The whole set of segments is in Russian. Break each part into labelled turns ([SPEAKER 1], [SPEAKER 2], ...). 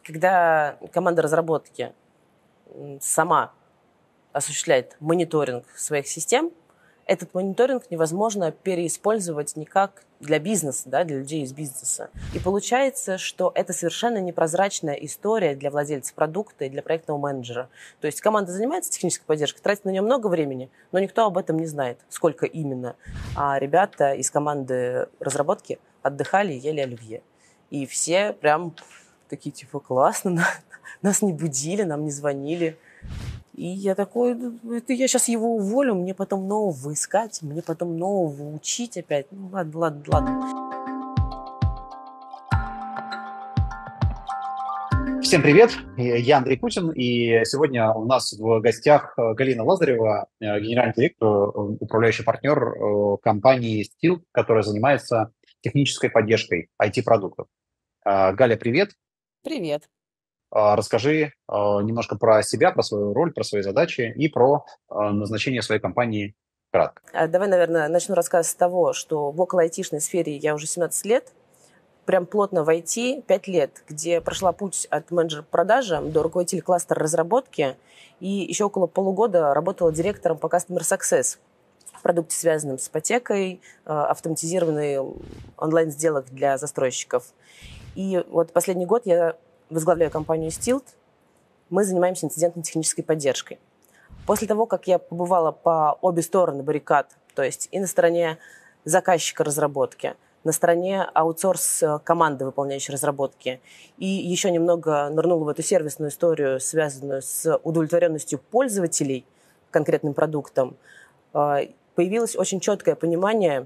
[SPEAKER 1] Когда команда разработки сама осуществляет мониторинг своих систем, этот мониторинг невозможно переиспользовать никак для бизнеса, да, для людей из бизнеса. И получается, что это совершенно непрозрачная история для владельца продукта и для проектного менеджера. То есть команда занимается технической поддержкой, тратит на нее много времени, но никто об этом не знает, сколько именно. А ребята из команды разработки отдыхали и ели оливье. И все прям такие, типа, классно, нас не будили, нам не звонили. И я такой, это я сейчас его уволю, мне потом нового искать, мне потом нового учить опять. Ну ладно.
[SPEAKER 2] Всем привет, я Андрей Путин, и сегодня у нас в гостях Галина Лазарева, генеральный директор, управляющий партнер компании Steel, которая занимается технической поддержкой IT-продуктов. Галя, привет.
[SPEAKER 1] Привет.
[SPEAKER 2] Расскажи немножко про себя, про свою роль, про свои задачи и про назначение своей компании кратко.
[SPEAKER 1] Давай, наверное, начну рассказ с того, что в около айтишной сфере я уже 17 лет, прям плотно в IT 5 лет, где прошла путь от менеджера по продажам до руководителя кластера разработки, и еще около полугода работала директором по Customer Success в продукте, связанном с ипотекой, автоматизированный онлайн-сделок для застройщиков. И вот последний год я возглавляю компанию Stilt. Мы занимаемся инцидентно-технической поддержкой. После того, как я побывала по обе стороны баррикад, то есть и на стороне заказчика разработки, на стороне аутсорс-команды, выполняющей разработки, и еще немного нырнула в эту сервисную историю, связанную с удовлетворенностью пользователей конкретным продуктом, появилось очень четкое понимание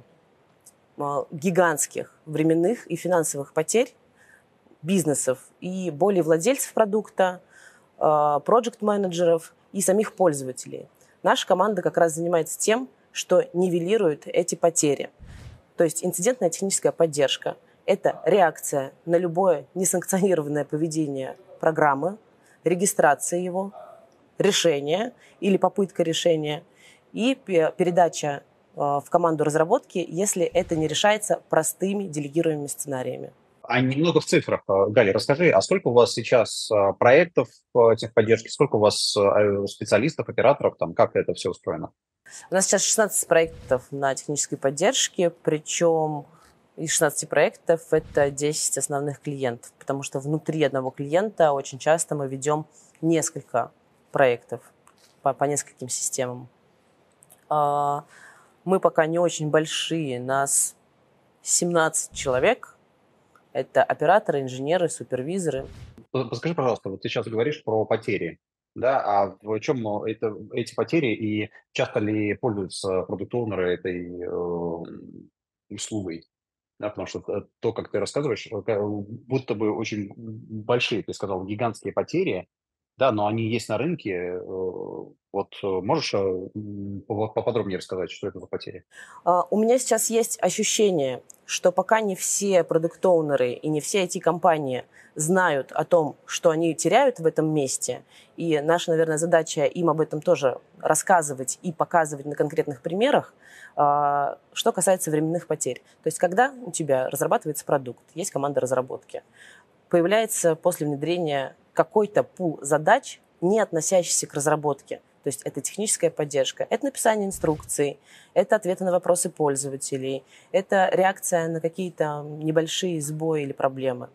[SPEAKER 1] гигантских временных и финансовых потерь бизнесов и боли владельцев продукта, проект-менеджеров и самих пользователей. Наша команда как раз занимается тем, что нивелирует эти потери. То есть инцидентная техническая поддержка – это реакция на любое несанкционированное поведение программы, регистрация его, решение или попытка решения и передача в команду разработки, если это не решается простыми делегируемыми сценариями.
[SPEAKER 2] А немного в цифрах, Галя, расскажи, а сколько у вас сейчас проектов техподдержки, сколько у вас специалистов, операторов, там, как это все устроено?
[SPEAKER 1] У нас сейчас 16 проектов на технической поддержке, причем из 16 проектов это 10 основных клиентов, потому что внутри одного клиента очень часто мы ведем несколько проектов по нескольким системам. Мы пока не очень большие, нас 17 человек. Это операторы, инженеры, супервизоры.
[SPEAKER 2] Подскажи, пожалуйста, вот ты сейчас говоришь про потери, да, а в чем эти потери и часто ли пользуются продукт-оунеры этой услугой? Да, потому что то, как ты рассказываешь, будто бы очень большие, ты сказал, гигантские потери, да, но они есть на рынке. Вот можешь поподробнее рассказать, что это за потери?
[SPEAKER 1] У меня сейчас есть ощущение, что пока не все продукт-оунеры и не все IT-компании знают о том, что они теряют в этом месте, и наша, наверное, задача им об этом тоже рассказывать и показывать на конкретных примерах, что касается временных потерь. То есть когда у тебя разрабатывается продукт, есть команда разработки, появляется после внедрения какой-то пул задач, не относящийся к разработке. То есть это техническая поддержка, это написание инструкций, это ответы на вопросы пользователей, это реакция на какие-то небольшие сбои или проблемы.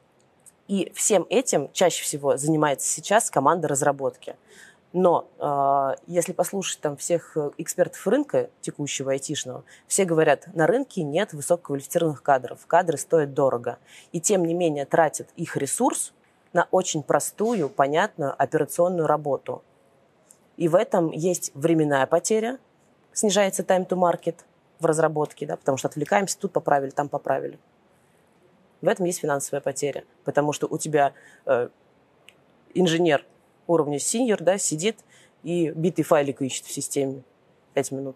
[SPEAKER 1] И всем этим чаще всего занимается сейчас команда разработки. Но если послушать там всех экспертов рынка текущего айтишного, все говорят, на рынке нет высококвалифицированных кадров, кадры стоят дорого. И тем не менее тратят их ресурс на очень простую, понятную операционную работу. И в этом есть временная потеря, снижается time to market в разработке, да, потому что отвлекаемся, тут поправили, там поправили. В этом есть финансовая потеря, потому что у тебя инженер уровня senior, да, сидит и битый файлик ищет в системе 5 минут,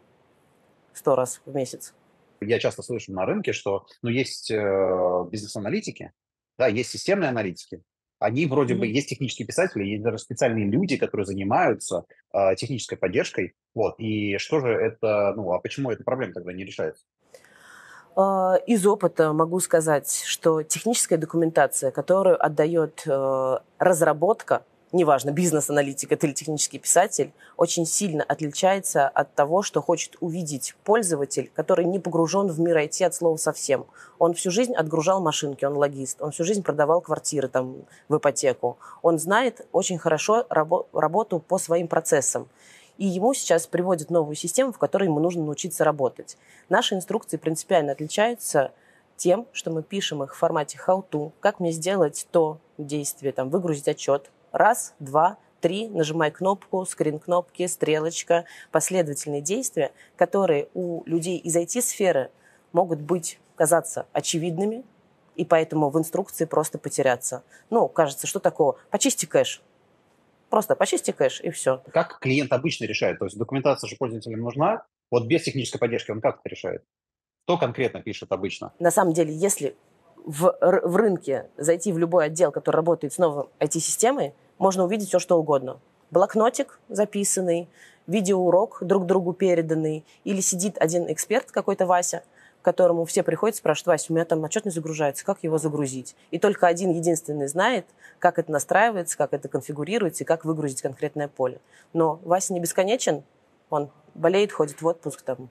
[SPEAKER 1] 100 раз в месяц.
[SPEAKER 2] Я часто слышу на рынке, что есть бизнес-аналитики, да, есть системные аналитики. Они вроде бы, есть технические писатели, есть даже специальные люди, которые занимаются технической поддержкой. Вот. И что же это, а почему эта проблема тогда не решается?
[SPEAKER 1] Из опыта могу сказать, что техническая документация, которую отдает разработка, неважно, бизнес-аналитик это или технический писатель, очень сильно отличается от того, что хочет увидеть пользователь, который не погружен в мир IT от слова совсем. Он всю жизнь отгружал машинки, он логист, он всю жизнь продавал квартиры там, в ипотеку. Он знает очень хорошо работу по своим процессам. И ему сейчас приводят новую систему, в которой ему нужно научиться работать. Наши инструкции принципиально отличаются тем, что мы пишем их в формате how-to, как мне сделать то действие, там, выгрузить отчет. Раз, два, три, нажимай кнопку, скрин кнопки, стрелочка, последовательные действия, которые у людей из IT-сферы могут казаться очевидными, и поэтому в инструкции просто потеряться. Кажется, что такого? Почисти кэш. Просто почисти кэш, и все.
[SPEAKER 2] Как клиент обычно решает? То есть документация же пользователям нужна. Вот без технической поддержки он как это решает? Кто конкретно пишет обычно?
[SPEAKER 1] На самом деле, если в рынке зайти в любой отдел, который работает с новой IT-системой, можно увидеть все, что угодно. Блокнотик записанный, видеоурок друг другу переданный, или сидит один эксперт, какой-то Вася, к которому все приходят и спрашивают: Вася, у меня там отчет не загружается, как его загрузить? И только один единственный знает, как это настраивается, как это конфигурируется и как выгрузить конкретное поле. Но Вася не бесконечен, он болеет, ходит в отпуск там,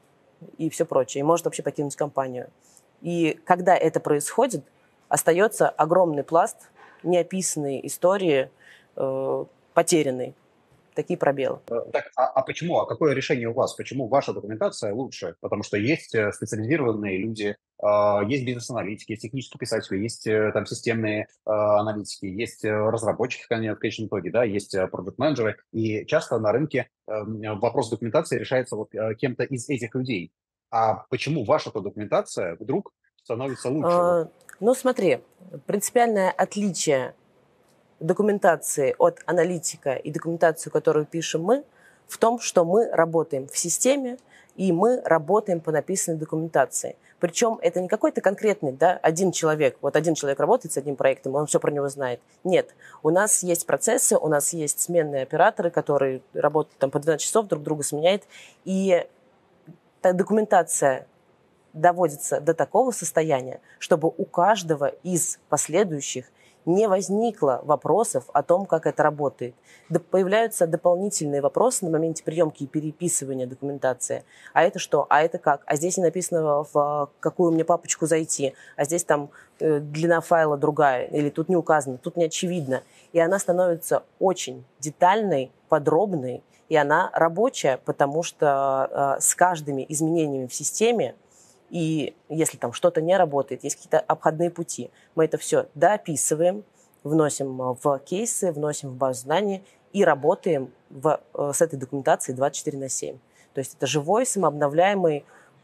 [SPEAKER 1] и все прочее, и может вообще покинуть компанию. И когда это происходит, остается огромный пласт неописанной истории, потерянной. Такие пробелы.
[SPEAKER 2] Так, а почему? А какое решение у вас? Почему ваша документация лучше? Потому что есть специализированные люди, есть бизнес-аналитики, есть технические писатели, есть там системные аналитики, есть разработчики в конечном итоге, да, есть продакт-менеджеры. И часто на рынке вопрос документации решается вот кем-то из этих людей. А почему ваша-то документация вдруг становится лучше?
[SPEAKER 1] Смотри, принципиальное отличие документации от аналитика и документацию, которую пишем мы, в том, что мы работаем в системе, и мы работаем по написанной документации. Причем это не какой-то конкретный, один человек. Вот один человек работает с одним проектом, он все про него знает. Нет. У нас есть процессы, у нас есть сменные операторы, которые работают там по 12 часов, друг друга сменяют. И документация доводится до такого состояния, чтобы у каждого из последующих не возникло вопросов о том, как это работает. Появляются дополнительные вопросы на моменте приемки и переписывания документации. А это что? А это как? А здесь не написано, в какую мне папочку зайти. А здесь там длина файла другая. Или тут не указано, тут не очевидно. И она становится очень детальной, подробной. И она рабочая, потому что с каждыми изменениями в системе, и если там что-то не работает, есть какие-то обходные пути, мы это все доописываем, вносим в кейсы, вносим в базу знаний и работаем с этой документацией 24/7. То есть это живой, самообновляемый,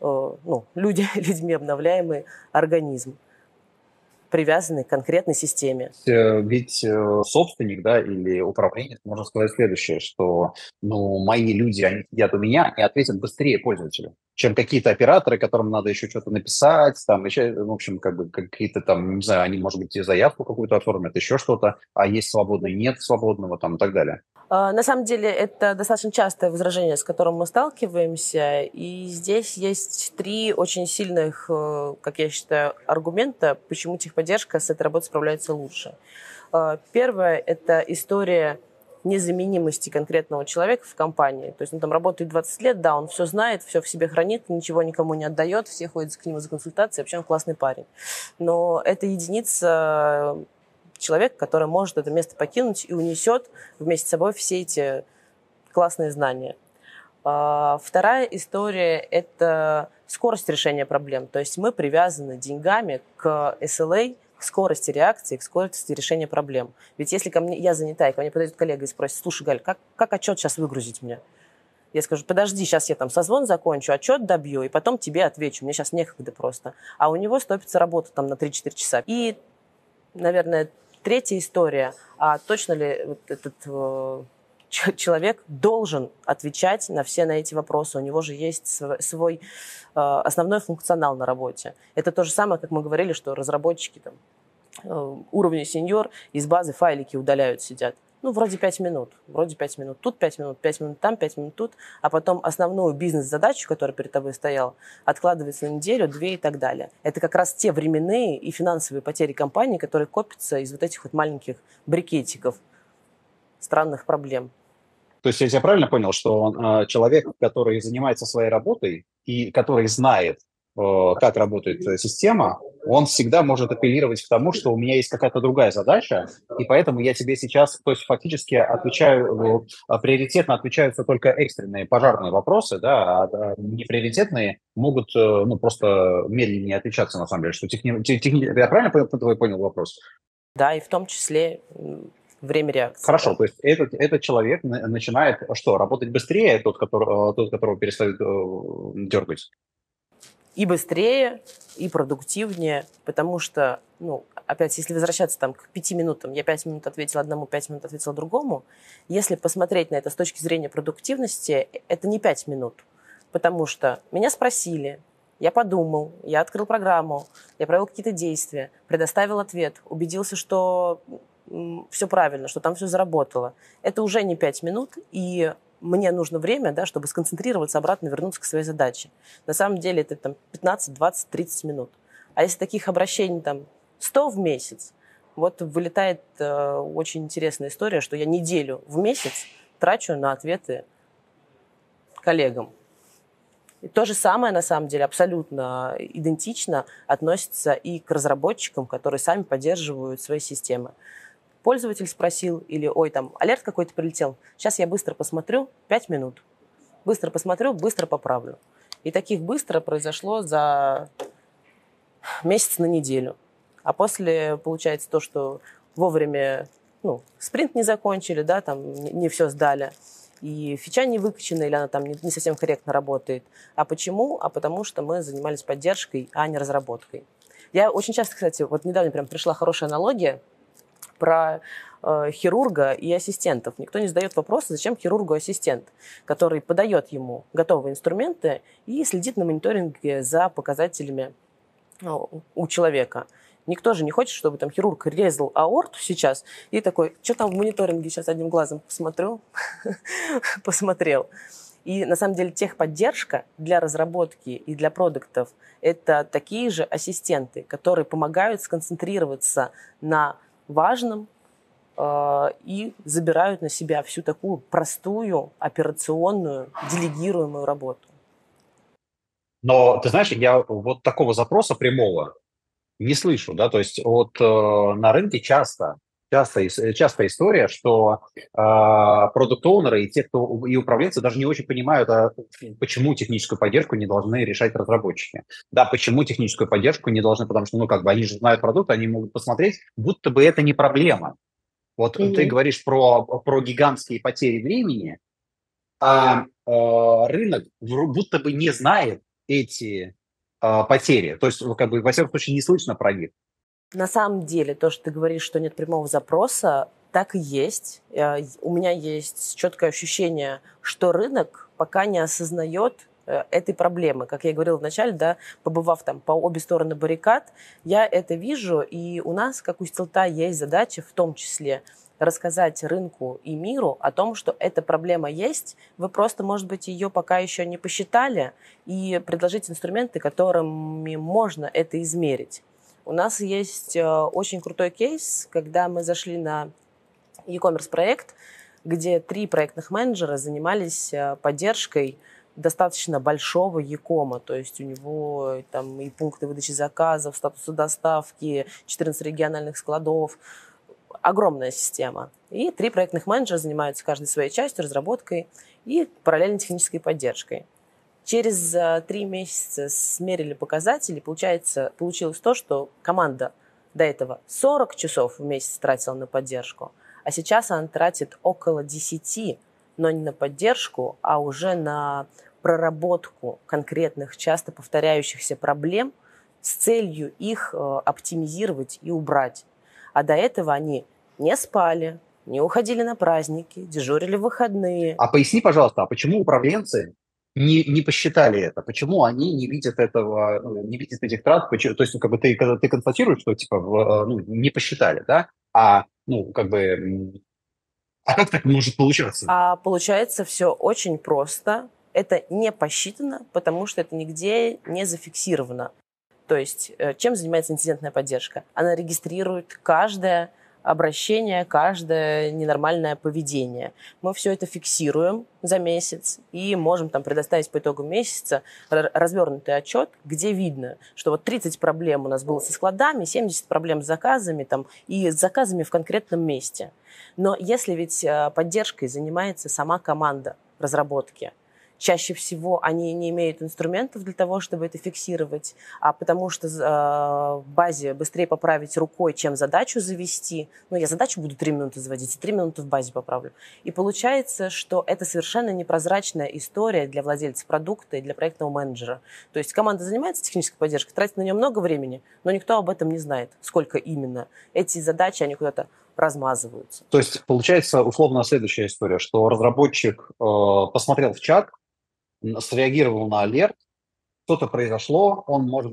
[SPEAKER 1] людьми обновляемый организм, привязанный к конкретной системе.
[SPEAKER 2] Ведь собственник, да, или управленец может сказать следующее, что, мои люди, они сидят у меня и ответят быстрее пользователю, чем какие-то операторы, которым надо еще что-то написать, там, еще, в общем, какие-то там, не знаю, они, может быть, заявку какую-то оформят, еще что-то, а есть свободный, нет свободного, там, и так далее.
[SPEAKER 1] На самом деле это достаточно частое возражение, с которым мы сталкиваемся, и здесь есть 3 очень сильных, как я считаю, аргумента, почему техподдержка с этой работой справляется лучше. Первое – это история незаменимости конкретного человека в компании. То есть он там работает 20 лет, да, он все знает, все в себе хранит, ничего никому не отдает, все ходят к нему за консультацией, вообще он классный парень. Но это единица человек, который может это место покинуть и унесет вместе с собой все эти классные знания. Вторая история – это скорость решения проблем. То есть мы привязаны деньгами к SLA, к скорости реакции, к скорости решения проблем. Ведь если я занята, и ко мне подойдет коллега и спросит: слушай, Галь, как отчет сейчас выгрузить мне? Я скажу: подожди, сейчас я там созвон закончу, отчет добью, и потом тебе отвечу, мне сейчас некогда просто. А у него стопится работа там на 3-4 часа. И, наверное, третья история: а точно ли вот этот человек должен отвечать на все эти вопросы? У него же есть свой основной функционал на работе. Это то же самое, как мы говорили, что разработчики там, уровня сеньор из базы файлики удаляют, сидят. Ну, вроде 5 минут тут, 5 минут там, 5 минут тут, а потом основную бизнес-задачу, которая перед тобой стояла, откладывается на неделю, две и так далее. Это как раз те временные и финансовые потери компании, которые копятся из вот этих вот маленьких брикетиков странных проблем.
[SPEAKER 2] То есть я тебя правильно понял, что человек, который занимается своей работой и который знает, как работает система, он всегда может апеллировать к тому, что у меня есть какая-то другая задача, и поэтому я тебе сейчас, то есть фактически отвечаю, приоритетно отвечаются только экстренные пожарные вопросы, да, а неприоритетные могут, ну, просто медленнее отвечаться, на самом деле, что я правильно понял вопрос?
[SPEAKER 1] Да, и в том числе время реакции.
[SPEAKER 2] Хорошо,
[SPEAKER 1] Да.
[SPEAKER 2] то есть этот человек начинает что, работать быстрее, тот, которого перестают дергать?
[SPEAKER 1] И быстрее, и продуктивнее, потому что, ну, опять, если возвращаться там к 5 минутам, я 5 минут ответила одному, 5 минут ответила другому, если посмотреть на это с точки зрения продуктивности, это не 5 минут, потому что меня спросили, я подумал, я открыл программу, я провел какие-то действия, предоставил ответ, убедился, что все правильно, что там все заработало. Это уже не 5 минут, и мне нужно время, да, чтобы сконцентрироваться, обратно вернуться к своей задаче. На самом деле это там 15, 20, 30 минут. А если таких обращений там 100 в месяц, вот вылетает очень интересная история, что я неделю в месяц трачу на ответы коллегам. И то же самое, на самом деле, абсолютно идентично относится и к разработчикам, которые сами поддерживают свои системы. Пользователь спросил, или, ой, там, алерт какой-то прилетел, сейчас я быстро посмотрю, 5 минут. Быстро посмотрю, быстро поправлю. И таких быстро произошло за месяц на неделю. А после получается то, что вовремя, ну, спринт не закончили, да, там не все сдали, и фича не выкачана, или она там не совсем корректно работает. А почему? А потому что мы занимались поддержкой, а не разработкой. Я очень часто, кстати, вот недавно прям пришла хорошая аналогия про хирурга и ассистентов. Никто не задает вопроса, зачем хирургу ассистент, который подает ему готовые инструменты и следит на мониторинге за показателями у человека. Никто же не хочет, чтобы там хирург резал аорту сейчас и такой, что там в мониторинге, сейчас одним глазом посмотрю, посмотрел. И на самом деле техподдержка для разработки и для продуктов – это такие же ассистенты, которые помогают сконцентрироваться на важном и забирают на себя всю такую простую, операционную, делегируемую работу.
[SPEAKER 2] Но, ты знаешь, я вот такого запроса прямого не слышу, да, то есть вот на рынке часто история, что продукт-оунеры и те, кто и управленцы даже не очень понимают, почему техническую поддержку не должны решать разработчики. Да, почему техническую поддержку не должны, потому что, ну, как бы они же знают продукт, они могут посмотреть, будто бы это не проблема. Вот ты говоришь про гигантские потери времени, а рынок будто бы не знает эти потери. То есть, как бы, во всяком случае, не слышно про них.
[SPEAKER 1] На самом деле, то, что ты говоришь, что нет прямого запроса, так и есть. У меня есть четкое ощущение, что рынок пока не осознает этой проблемы. Как я и говорила вначале, да, побывав там по обе стороны баррикад, я это вижу, и у нас, как у Стилта, есть задача в том числе рассказать рынку и миру о том, что эта проблема есть, вы просто, может быть, ее пока еще не посчитали, и предложить инструменты, которыми можно это измерить. У нас есть очень крутой кейс, когда мы зашли на e-commerce проект, где 3 проектных менеджера занимались поддержкой достаточно большого e-кома, то есть у него там и пункты выдачи заказов, статусы доставки, 14 региональных складов, огромная система. И 3 проектных менеджера занимаются каждой своей частью, разработкой и параллельно технической поддержкой. Через 3 месяца смерили показатели, получилось то, что команда до этого 40 часов в месяц тратила на поддержку, а сейчас она тратит около 10, но не на поддержку, а уже на проработку конкретных, часто повторяющихся проблем с целью их оптимизировать и убрать. А до этого они не спали, не уходили на праздники, дежурили в выходные.
[SPEAKER 2] А поясни, пожалуйста, а почему управленцы не посчитали это? Почему они не видят этого, не видят этих трат? То есть, как бы когда ты констатируешь, что типа не посчитали, да? А, ну, как бы А как так может получаться?
[SPEAKER 1] А получается все очень просто. Это не посчитано, потому что это нигде не зафиксировано. То есть чем занимается инцидентная поддержка? Она регистрирует каждое обращение, каждое ненормальное поведение. Мы все это фиксируем за месяц и можем там предоставить по итогу месяца развернутый отчет, где видно, что вот 30 проблем у нас было со складами, 70 проблем с заказами там, и с заказами в конкретном месте. Но если ведь поддержкой занимается сама команда разработки, чаще всего они не имеют инструментов для того, чтобы это фиксировать, а потому что в базе быстрее поправить рукой, чем задачу завести. Ну, я задачу буду 3 минуты заводить, и 3 минуты в базе поправлю. И получается, что это совершенно непрозрачная история для владельца продукта и для проектного менеджера. То есть команда занимается технической поддержкой, тратит на нее много времени, но никто об этом не знает, сколько именно. Эти задачи, они куда-то размазываются.
[SPEAKER 2] То есть получается условно следующая история, что разработчик посмотрел в чат, среагировал на алерт, что-то произошло,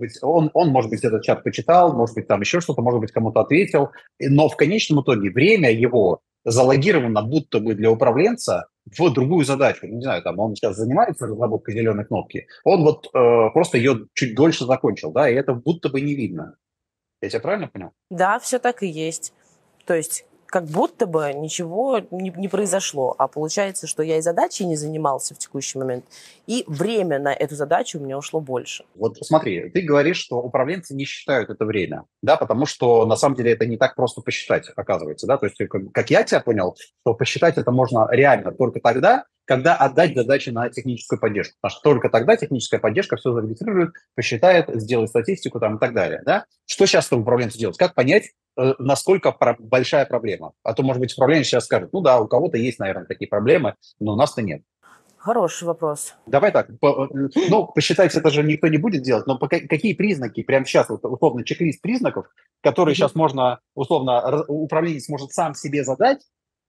[SPEAKER 2] он, может быть, этот чат почитал, может быть, там еще что-то, может быть, кому-то ответил, но в конечном итоге время его залогировано будто бы для управленца в другую задачу. Не знаю, там он сейчас занимается разработкой зеленой кнопки, он вот просто ее чуть дольше закончил, да, и это будто бы не видно. Я тебя правильно понял?
[SPEAKER 1] Да, все так и есть. То есть как будто бы ничего не произошло, а получается, что я и задачей не занимался в текущий момент, и время на эту задачу у меня ушло больше.
[SPEAKER 2] Вот смотри, ты говоришь, что управленцы не считают это время, да, потому что на самом деле это не так просто посчитать, оказывается, да, то есть как я тебя понял, что посчитать это можно реально только тогда, когда отдать задачи на техническую поддержку, потому что только тогда техническая поддержка все зарегистрирует, посчитает, сделает статистику там и так далее, да. Что сейчас управленцы делают? Как понять, насколько большая проблема? А то, может быть, управленец сейчас скажет, ну да, у кого-то есть, наверное, такие проблемы, но у нас-то нет.
[SPEAKER 1] Хороший вопрос.
[SPEAKER 2] Давай так, ну, посчитать это же никто не будет делать, но какие признаки, прямо сейчас, вот, условно, чек-лист признаков, которые сейчас можно, условно, управленец может сам себе задать,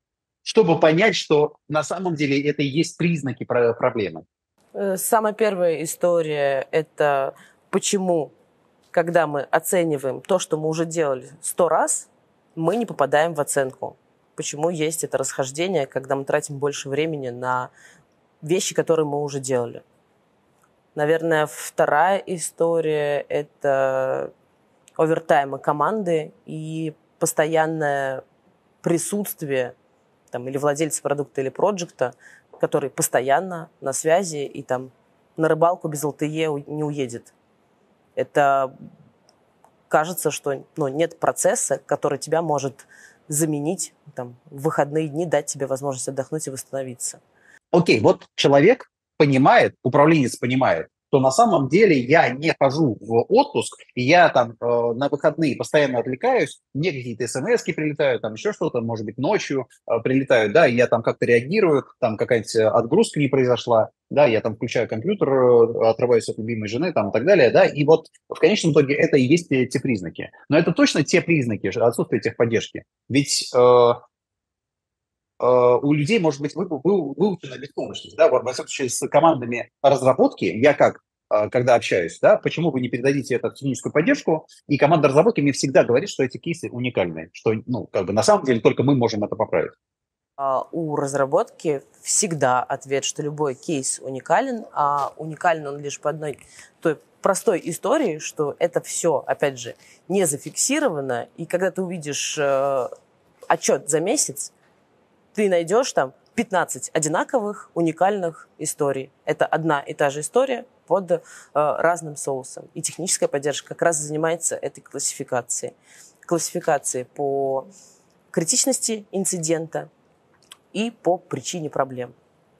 [SPEAKER 2] чтобы понять, что на самом деле это и есть признаки проблемы.
[SPEAKER 1] Самая первая история – это почему, когда мы оцениваем то, что мы уже делали 100 раз, мы не попадаем в оценку. Почему есть это расхождение, когда мы тратим больше времени на вещи, которые мы уже делали. Наверное, вторая история – это овертаймы команды и постоянное присутствие там, или владельца продукта, или проекта, который постоянно на связи и там на рыбалку без ЛТЕ не уедет. Это кажется, что нет процесса, который тебя может заменить там, в выходные дни, дать тебе возможность отдохнуть и восстановиться.
[SPEAKER 2] Окей, вот человек понимает, управленец понимает, что на самом деле я не хожу в отпуск, и я там на выходные постоянно отвлекаюсь, мне какие-то смс-ки прилетают, там еще что-то, может быть, ночью прилетают, да, и я там как-то реагирую, там какая-нибудь отгрузка не произошла, да, я там включаю компьютер, отрываюсь от любимой жены, там и так далее, да, и вот в конечном итоге это и есть те признаки. Но это точно те признаки отсутствия техподдержки. Ведь у людей может быть выучена беспомощность, да, во всяком случае с командами разработки, я когда общаюсь, да, почему вы не передадите эту техническую поддержку, и команда разработки мне всегда говорит, что эти кейсы уникальные, что, на самом деле только мы можем это поправить.
[SPEAKER 1] У разработки всегда ответ, что любой кейс уникален, а уникален он лишь по одной той простой истории, что это все, опять же, не зафиксировано, и когда ты увидишь отчет за месяц, ты найдешь там 15 одинаковых, уникальных историй. Это одна и та же история под разным соусом. И техническая поддержка как раз занимается этой классификацией. Классификацией по критичности инцидента и по причине проблем.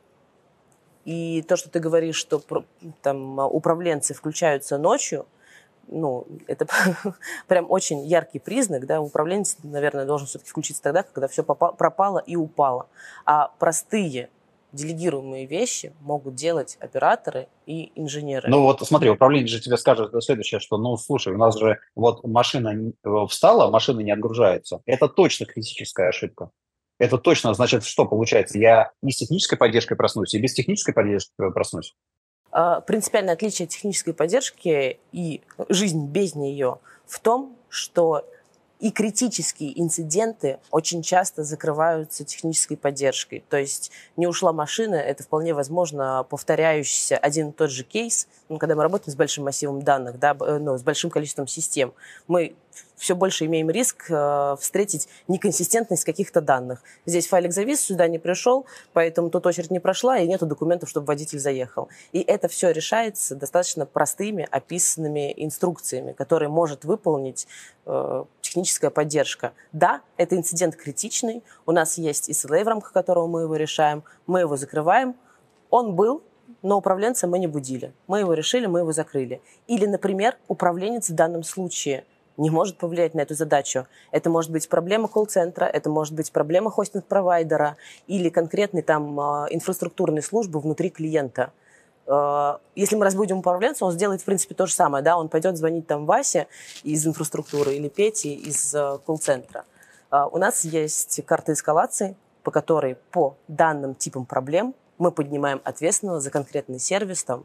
[SPEAKER 1] И то, что ты говоришь, что там управленцы включаются ночью, это прям очень яркий признак, да, управленец, наверное, должен все-таки включиться тогда, когда все пропало и упало. А простые делегируемые вещи могут делать операторы и инженеры.
[SPEAKER 2] Ну вот смотри, управленец же тебе скажет следующее, что, слушай, у нас же вот машина встала, машина не отгружается. Это точно критическая ошибка. Это точно, значит, что получается? Я и с технической поддержкой проснусь, и без технической поддержки проснусь.
[SPEAKER 1] Принципиальное отличие технической поддержки и жизнь без нее в том, что И критические инциденты очень часто закрываются технической поддержкой. То есть не ушла машина, это вполне возможно повторяющийся один и тот же кейс. Когда мы работаем с большим массивом данных, да, с большим количеством систем, мы все больше имеем риск встретить неконсистентность каких-то данных. Здесь файлик завис, сюда не пришел, поэтому тут очередь не прошла, и нету документов, чтобы водитель заехал. И это все решается достаточно простыми, описанными инструкциями, которые может выполнить техническая поддержка. Да, это инцидент критичный, у нас есть SLA, в рамках которого мы его решаем, мы его закрываем. Он был, но управленца мы не будили. Мы его решили, мы его закрыли. Или, например, управленец в данном случае не может повлиять на эту задачу. Это может быть проблема колл-центра, это может быть проблема хостинг-провайдера или конкретной там инфраструктурной службы внутри клиента. Если мы разбудим управленца, он сделает, в принципе, то же самое. Да? Он пойдет звонить там Васе из инфраструктуры или Пете из колл-центра. У нас есть карта эскалации, по которой по данным типам проблем мы поднимаем ответственного за конкретный сервис там,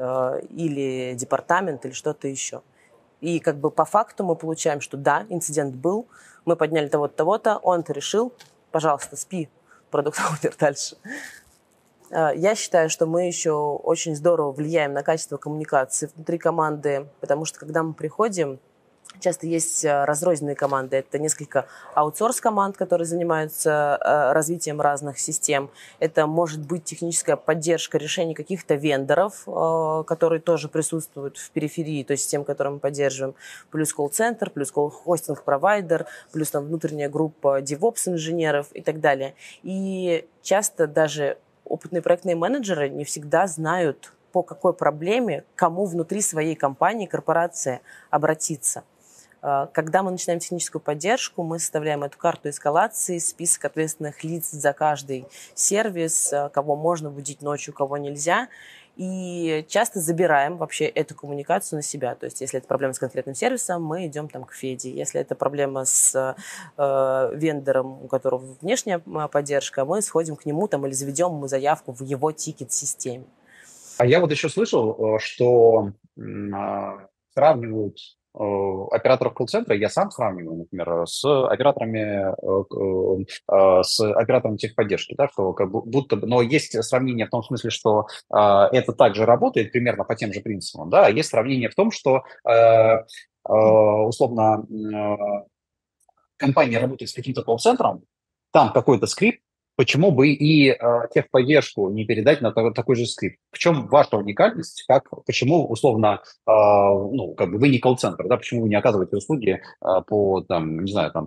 [SPEAKER 1] или департамент или что-то еще. И как бы по факту мы получаем, что да, инцидент был, мы подняли того-то, того-то, он это решил, пожалуйста, спи, продукт-оунер дальше. Я считаю, что мы еще очень здорово влияем на качество коммуникации внутри команды, потому что когда мы приходим, часто есть разрозненные команды. Это несколько аутсорс-команд, которые занимаются развитием разных систем. Это может быть техническая поддержка решений каких-то вендоров, которые тоже присутствуют в периферии, то есть тем, которые мы поддерживаем. Плюс колл-центр, плюс хостинг-провайдер, плюс там внутренняя группа DevOps-инженеров и так далее. И часто даже опытные проектные менеджеры не всегда знают, по какой проблеме, кому внутри своей компании, корпорации обратиться. Когда мы начинаем техническую поддержку, мы составляем эту карту эскалации, список ответственных лиц за каждый сервис, кого можно будить ночью, кого нельзя. И часто забираем вообще эту коммуникацию на себя. То есть если это проблема с конкретным сервисом, мы идем там к Феде. Если это проблема с вендором, у которого внешняя поддержка, мы сходим к нему там, или заведем ему заявку в его тикет-системе.
[SPEAKER 2] А я вот еще слышал, что сравнивают операторов колл-центра, я сам сравниваю, например, с оператором техподдержки, да, что как будто бы, но есть сравнение в том смысле, что это также работает примерно по тем же принципам, да, а есть сравнение в том, что условно компания работает с каким-то колл-центром, там какой-то скрипт, почему бы и техподдержку не передать на такой же скрипт? В чем ваша уникальность? Почему, условно, как бы вы не колл-центр, да, почему вы не оказываете услуги по, там, не знаю, там,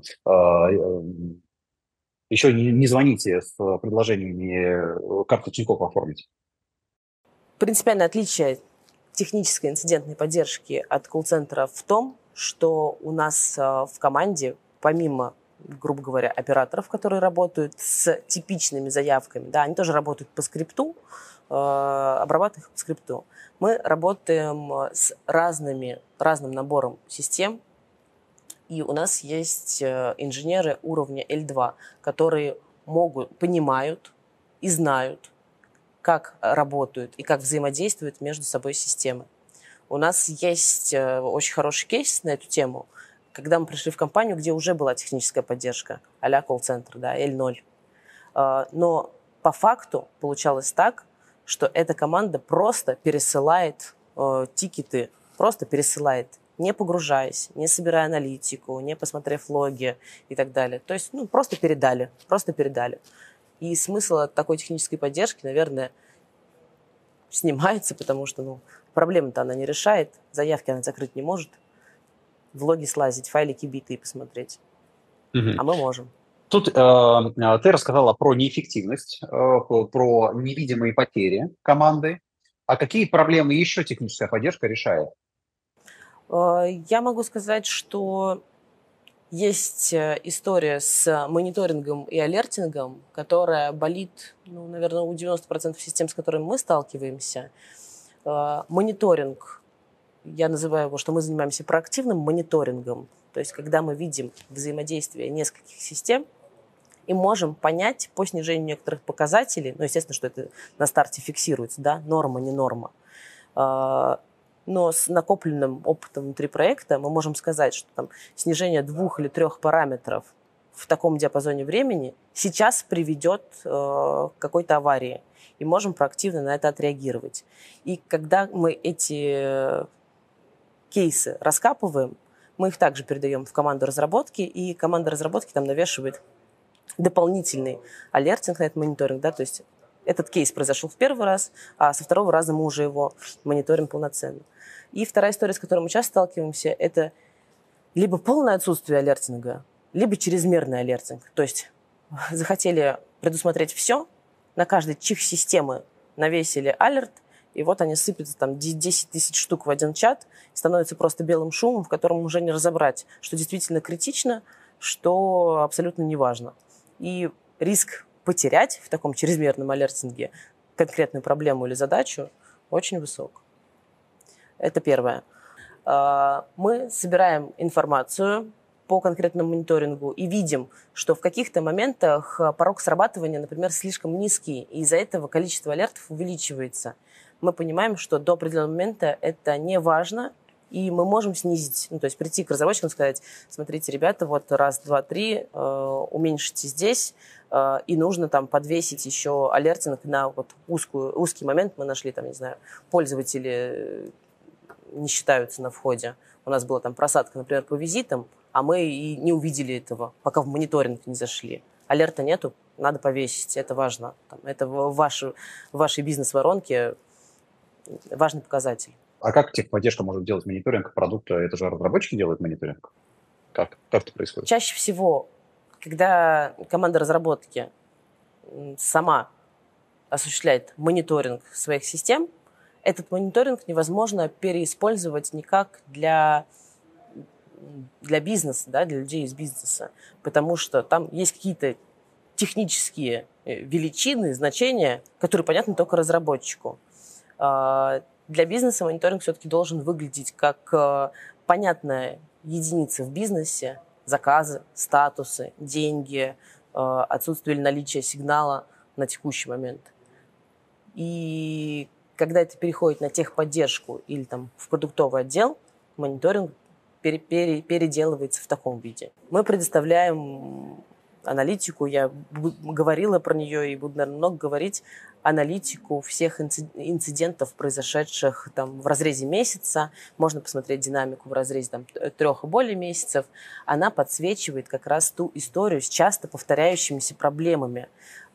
[SPEAKER 2] еще не звоните с предложениями карту Тинькофф оформить?
[SPEAKER 1] Принципиальное отличие технической инцидентной поддержки от колл-центра в том, что у нас в команде, помимо, грубо говоря, операторов, которые работают с типичными заявками, да, они тоже работают по скрипту, обрабатывают их по скрипту. Мы работаем с разным набором систем, и у нас есть инженеры уровня L2, которые понимают и знают, как работают и как взаимодействуют между собой системы. У нас есть очень хороший кейс на эту тему, когда мы пришли в компанию, где уже была техническая поддержка, а-ля колл-центр, да, L0. Но по факту получалось так, что эта команда просто пересылает тикеты, просто пересылает, не погружаясь, не собирая аналитику, не посмотрев логи и так далее. То есть, просто передали. И смысл такой технической поддержки, наверное, снимается, потому что, проблемы-то она не решает, заявки она закрыть не может, в логи слазить, файлики битые посмотреть. А мы можем.
[SPEAKER 2] Тут ты рассказала про неэффективность, про невидимые потери команды. А какие проблемы еще техническая поддержка решает?
[SPEAKER 1] Я могу сказать, что есть история с мониторингом и алертингом, которая болит, наверное, у 90% систем, с которыми мы сталкиваемся. Мониторинг, я называю его, что мы занимаемся проактивным мониторингом. То есть, когда мы видим взаимодействие нескольких систем и можем понять по снижению некоторых показателей, естественно, что это на старте фиксируется, да, норма, не норма, но с накопленным опытом внутри проекта мы можем сказать, что там снижение 2 или 3 параметров в таком диапазоне времени сейчас приведет к какой-то аварии, и можем проактивно на это отреагировать. И когда мы эти кейсы раскапываем, мы их также передаем в команду разработки, и команда разработки там навешивает дополнительный алертинг на этот мониторинг, да, то есть этот кейс произошел в первый раз, а со второго раза мы уже его мониторим полноценно. И вторая история, с которой мы часто сталкиваемся, это либо полное отсутствие алертинга, либо чрезмерный алертинг. То есть захотели предусмотреть все, на каждой чих системы навесили алерт, и вот они сыпятся, там 10 тысяч штук в один чат, становится просто белым шумом, в котором уже не разобрать, что действительно критично, что абсолютно не важно. И риск потерять в таком чрезмерном алертинге конкретную проблему или задачу очень высок. Это первое. Мы собираем информацию по конкретному мониторингу и видим, что в каких-то моментах порог срабатывания, например, слишком низкий, и из-за этого количество алертов увеличивается. Мы понимаем, что до определенного момента это не важно, и мы можем снизить, то есть прийти к разработчикам и сказать: смотрите, ребята, вот раз, два, три, уменьшите здесь, и нужно там подвесить еще алертинг на вот узкий момент. Мы нашли, там, не знаю, пользователи не считаются на входе. У нас была там просадка, например, по визитам, а мы и не увидели этого, пока в мониторинг не зашли. Алерта нету, надо повесить, это важно. Это в вашей бизнес-воронке важный показатель.
[SPEAKER 2] А как техподдержка может делать мониторинг продукта? Это же разработчики делают мониторинг. Как это происходит?
[SPEAKER 1] Чаще всего, когда команда разработки сама осуществляет мониторинг своих систем, этот мониторинг невозможно переиспользовать никак для бизнеса, да, для людей из бизнеса, потому что там есть какие-то технические величины, значения, которые понятны только разработчику. Для бизнеса мониторинг все-таки должен выглядеть как понятная единица в бизнесе: заказы, статусы, деньги, отсутствие или наличие сигнала на текущий момент. И когда это переходит на техподдержку или там в продуктовый отдел, мониторинг переделывается в таком виде. Мы предоставляем аналитику, я говорила про нее и буду, наверное, много говорить, аналитику всех инцидентов, произошедших там в разрезе месяца. Можно посмотреть динамику в разрезе там 3 и более месяцев. Она подсвечивает как раз ту историю с часто повторяющимися проблемами,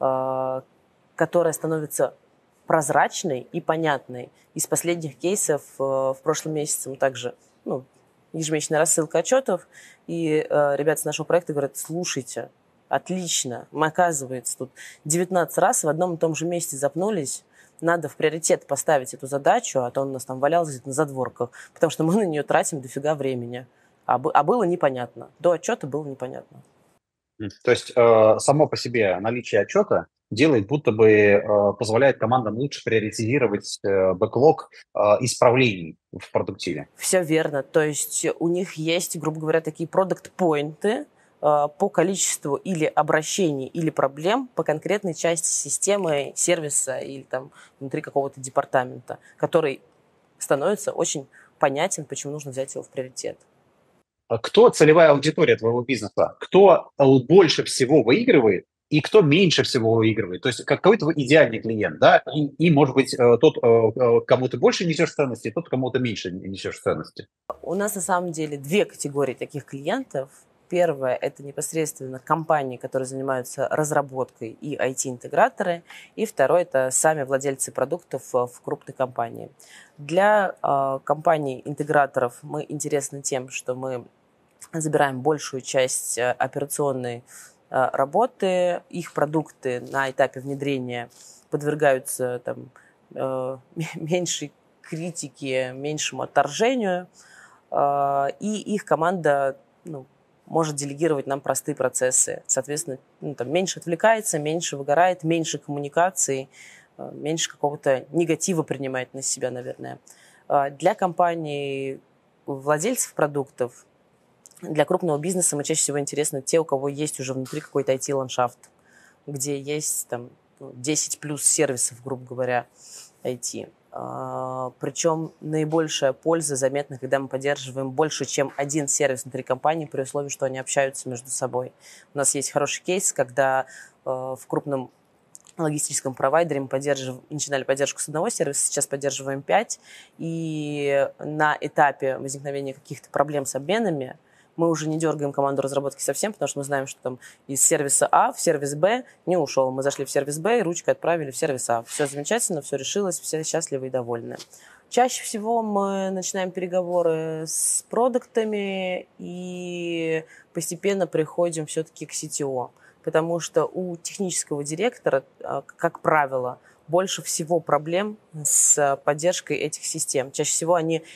[SPEAKER 1] которая становится прозрачной и понятной. Из последних кейсов в прошлом месяце мы также ежемесячная рассылка отчетов, и ребята с нашего проекта говорят: слушайте, отлично, мы, оказывается, тут 19 раз в одном и том же месте запнулись, надо в приоритет поставить эту задачу, а то он у нас там валялся где-то на задворках, потому что мы на нее тратим дофига времени. А было непонятно. До отчета было непонятно.
[SPEAKER 2] То есть само по себе наличие отчета делает, будто бы позволяет командам лучше приоритизировать бэклог исправлений в продуктиве.
[SPEAKER 1] Все верно. То есть у них есть, грубо говоря, такие продакт-поинты по количеству или обращений, или проблем по конкретной части системы, сервиса или там внутри какого-то департамента, который становится очень понятен, почему нужно взять его в приоритет.
[SPEAKER 2] Кто целевая аудитория твоего бизнеса? Кто больше всего выигрывает и кто меньше всего выигрывает? То есть какой твой идеальный клиент, да? И может быть, тот, кому ты больше несешь ценности, и тот, кому ты меньше несешь ценности.
[SPEAKER 1] У нас на самом деле 2 категории таких клиентов. Первое – это непосредственно компании, которые занимаются разработкой, и IT-интеграторы. И второе – это сами владельцы продуктов в крупной компании. Для компаний-интеграторов мы интересны тем, что мы забираем большую часть операционной работы. Их продукты на этапе внедрения подвергаются меньшей критике, меньшему отторжению. И их команда может делегировать нам простые процессы. Соответственно, меньше отвлекается, меньше выгорает, меньше коммуникаций, меньше какого-то негатива принимает на себя, наверное. Для компаний, владельцев продуктов, для крупного бизнеса мы чаще всего интересны те, у кого есть уже внутри какой-то IT-ландшафт, где есть 10 плюс сервисов, грубо говоря, IT. Причем наибольшая польза заметна, когда мы поддерживаем больше, чем один сервис внутри компании, при условии, что они общаются между собой. У нас есть хороший кейс, когда в крупном логистическом провайдере мы начинали поддержку с одного сервиса, сейчас поддерживаем 5, и на этапе возникновения каких-то проблем с обменами мы уже не дергаем команду разработки совсем, потому что мы знаем, что там из сервиса А в сервис Б не ушел. Мы зашли в сервис Б и ручкой отправили в сервис А. Все замечательно, все решилось, все счастливы и довольны. Чаще всего мы начинаем переговоры с продуктами и постепенно приходим все-таки к CTO, потому что у технического директора, как правило, больше всего проблем с поддержкой этих систем. Чаще всего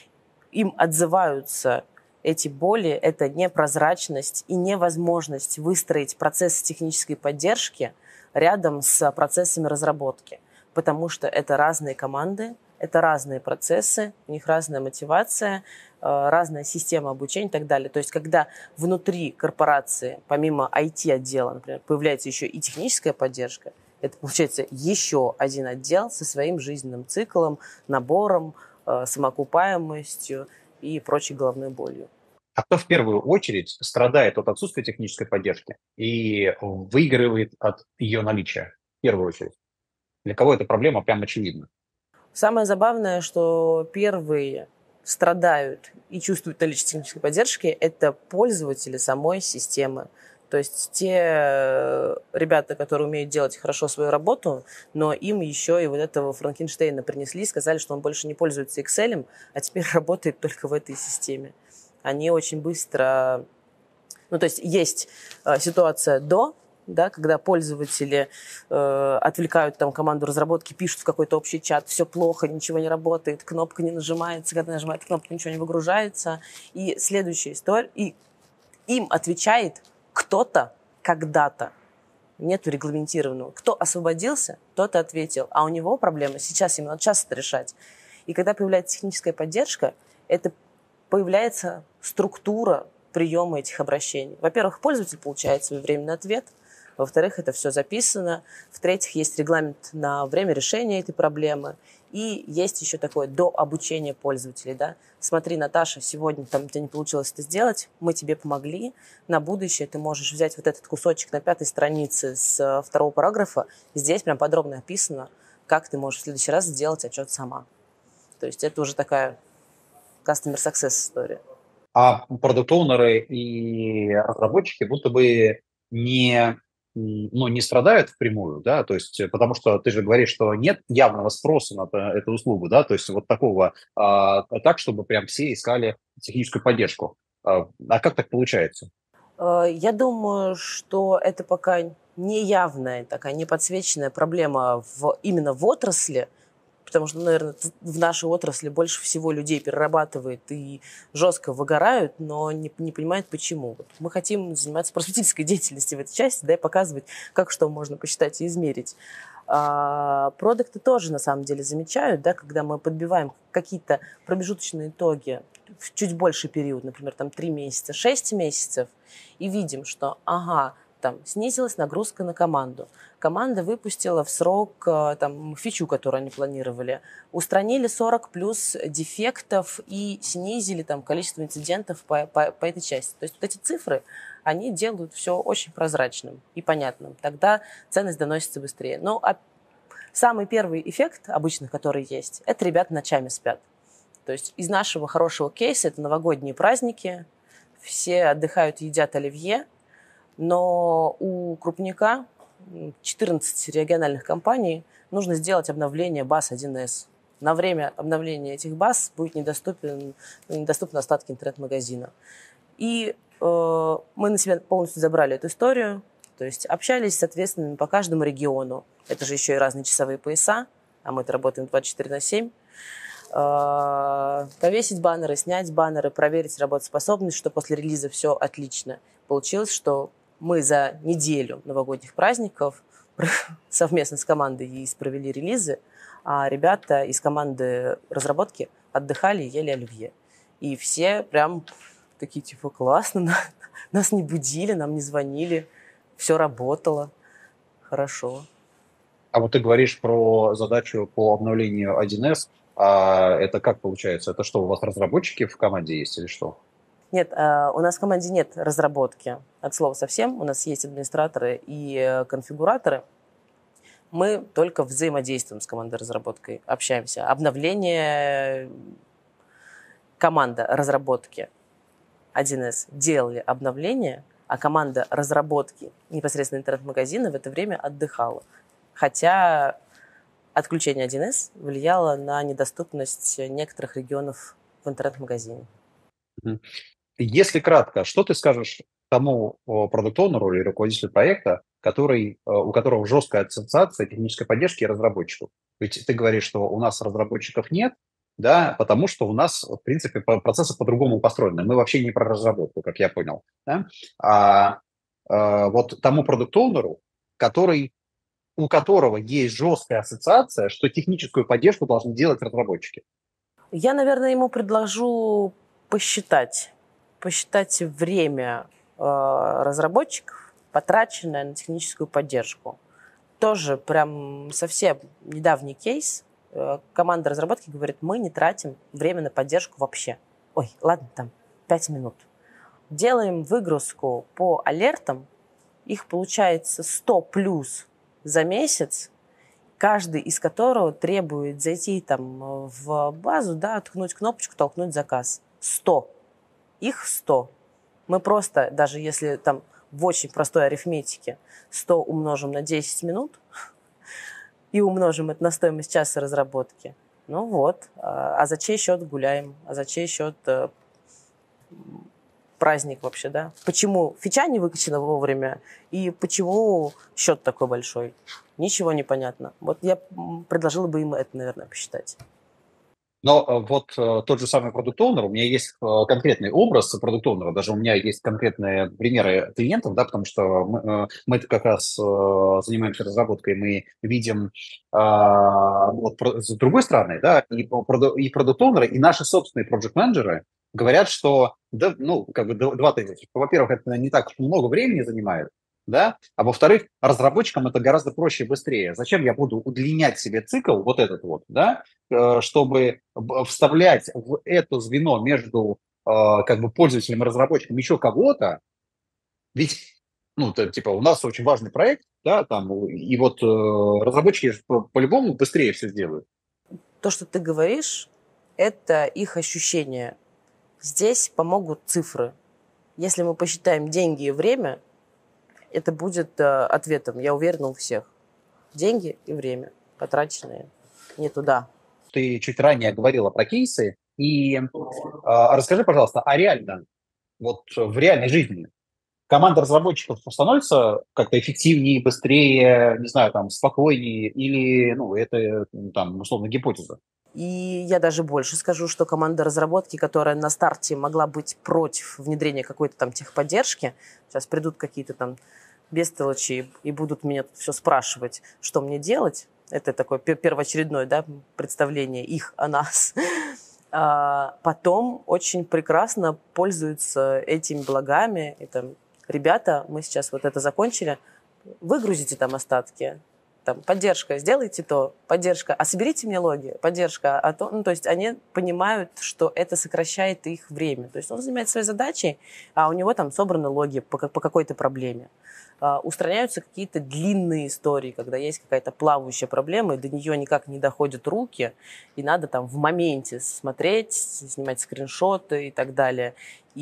[SPEAKER 1] им отзываются эти боли, это непрозрачность и невозможность выстроить процесс технической поддержки рядом с процессами разработки, потому что это разные команды, это разные процессы, у них разная мотивация, разная система обучения и так далее. То есть, когда внутри корпорации, помимо IT-отдела, например, появляется еще и техническая поддержка, это получается еще один отдел со своим жизненным циклом, набором, самоокупаемостью и прочей головной болью.
[SPEAKER 2] А кто в первую очередь страдает от отсутствия технической поддержки и выигрывает от ее наличия? В первую очередь. Для кого эта проблема прям очевидна?
[SPEAKER 1] Самое забавное, что первые страдают и чувствуют наличие технической поддержки, это пользователи самой системы. То есть те ребята, которые умеют делать хорошо свою работу, но им еще и вот этого Франкенштейна принесли, сказали, что он больше не пользуется Excel, а теперь работает только в этой системе. Они очень быстро... Ну, то есть ситуация до, да, когда пользователи отвлекают там команду разработки, пишут в какой-то общий чат, все плохо, ничего не работает, кнопка не нажимается, когда нажимает кнопку, ничего не выгружается. И следующая история, и им отвечает кто-то когда-то. Нету регламентированного. Кто освободился, тот и ответил. А у него проблема сейчас, ему надо сейчас это решать. И когда появляется техническая поддержка, это появляется структура приема этих обращений. Во-первых, пользователь получает своевременный ответ. Во-вторых, это все записано. В-третьих, есть регламент на время решения этой проблемы. И есть еще такое дообучение пользователей. Да? Смотри, Наташа, сегодня там, у тебя не получилось это сделать, мы тебе помогли. На будущее ты можешь взять вот этот кусочек на 5-й странице с 2-го параграфа. Здесь прям подробно описано, как ты можешь в следующий раз сделать отчет сама. То есть это уже такая customer success история.
[SPEAKER 2] А продукт-оунеры и разработчики будто бы не страдают впрямую, да, то есть, потому что ты же говоришь, что нет явного спроса на эту услугу, да, то есть вот такого, так, чтобы прям все искали техническую поддержку. А как так получается?
[SPEAKER 1] Я думаю, что это пока неявная, такая неподсвеченная проблема именно в отрасли, потому что, наверное, в нашей отрасли больше всего людей перерабатывает и жестко выгорают, но не понимают, почему. Вот мы хотим заниматься просветительской деятельностью в этой части, да, и показывать, как что можно посчитать и измерить. Продукты тоже, на самом деле, замечают, да, когда мы подбиваем какие-то промежуточные итоги в чуть больший период, например, там 3 месяца, 6 месяцев, и видим, что, там снизилась нагрузка на команду. Команда выпустила в срок там, фичу, которую они планировали. Устранили 40 плюс дефектов и снизили там, количество инцидентов по этой части. То есть вот эти цифры, они делают все очень прозрачным и понятным. Тогда ценность доносится быстрее. Но самый первый эффект обычно, который есть, это ребята ночами спят. То есть из нашего хорошего кейса это новогодние праздники, все отдыхают, едят оливье, но у крупника 14 региональных компаний нужно сделать обновление баз 1С. На время обновления этих баз будет недоступны остатки интернет-магазина. И мы на себя полностью забрали эту историю, то есть общались, соответственно, по каждому региону. Это же еще и разные часовые пояса, а мы-то работаем 24/7. Повесить баннеры, снять баннеры, проверить работоспособность, что после релиза все отлично. Получилось, что мы за неделю новогодних праздников совместно с командой провели релизы, а ребята из команды разработки отдыхали и ели оливье. И все прям такие, типа, классно, нас не будили, нам не звонили, все работало, хорошо.
[SPEAKER 2] А вот ты говоришь про задачу по обновлению 1С. Это как получается? Это что, у вас разработчики в команде есть или что?
[SPEAKER 1] Нет, у нас в команде нет разработки от слова совсем. У нас есть администраторы и конфигураторы. Мы только взаимодействуем с командой разработки, общаемся. Обновление команда разработки 1С делали обновление, а команда разработки непосредственно интернет-магазина в это время отдыхала. Хотя отключение 1С влияло на недоступность некоторых регионов в интернет-магазине.
[SPEAKER 2] Если кратко, что ты скажешь тому продукт-оунеру или руководителю проекта, у которого жесткая ассоциация технической поддержки и разработчиков? Ведь ты говоришь, что у нас разработчиков нет, да, потому что у нас, в принципе, процессы по-другому построены. Мы вообще не про разработку, как я понял. Да? А, вот тому продукт-оунеру, у которого есть жесткая ассоциация, что техническую поддержку должны делать разработчики.
[SPEAKER 1] Я, наверное, ему предложу посчитать время разработчиков, потраченное на техническую поддержку. Тоже прям совсем недавний кейс. Команда разработки говорит, мы не тратим время на поддержку вообще. Ой, ладно, там 5 минут. Делаем выгрузку по алертам, их получается 100 плюс за месяц, каждый из которого требует зайти там в базу, да, ткнуть кнопочку, толкнуть заказ. 100. Их 100. Мы просто, даже если там в очень простой арифметике 100 умножим на 10 минут и умножим это на стоимость часа разработки, ну вот, а за чей счет гуляем, а за чей счет праздник вообще, да? Почему фича не выкачана вовремя и почему счет такой большой? Ничего не понятно. Вот я предложила бы им это, наверное, посчитать.
[SPEAKER 2] Но вот тот же самый продукт-оунер, у меня есть конкретный образ продукт-оунера, даже у меня есть конкретные примеры клиентов, да, потому что мы как раз занимаемся разработкой, мы видим вот, с другой стороны, да, и продукт-оунеры, и наши собственные проект-менеджеры говорят, что, да, ну, как бы два тезиса. Во-первых, это не так много времени занимает, да, а во-вторых, разработчикам это гораздо проще и быстрее. Зачем я буду удлинять себе цикл, вот этот вот, да, чтобы вставлять в это звено между как бы пользователем и разработчиком еще кого-то, ведь, ну, типа, у нас очень важный проект, да, там, и вот разработчики по-любому быстрее все сделают.
[SPEAKER 1] То, что ты говоришь, это их ощущение. Здесь помогут цифры. Если мы посчитаем деньги и время, это будет ответом, я уверена, у всех. Деньги и время, потраченные не туда.
[SPEAKER 2] Ты чуть ранее говорила про кейсы, и расскажи, пожалуйста, а реально, вот в реальной жизни команда разработчиков становится как-то эффективнее, быстрее, не знаю, там, спокойнее, или, ну, это, там, условно, гипотеза?
[SPEAKER 1] И я даже больше скажу, что команда разработки, которая на старте могла быть против внедрения какой-то там техподдержки, сейчас придут какие-то там бестолочи и будут меня тут все спрашивать, что мне делать. Это такое первоочередное, да, представление их о нас. Потом очень прекрасно пользуются этими благами. Это, ребята, мы сейчас вот это закончили, выгрузите там остатки, там, поддержка, сделайте то, поддержка, а соберите мне логи, поддержка, а то, ну, то есть они понимают, что это сокращает их время. То есть он занимается своей задачей, а у него там собраны логи по какой-то проблеме. Устраняются какие-то длинные истории, когда есть какая-то плавающая проблема, и до нее никак не доходят руки, и надо там в моменте смотреть, снимать скриншоты и так далее.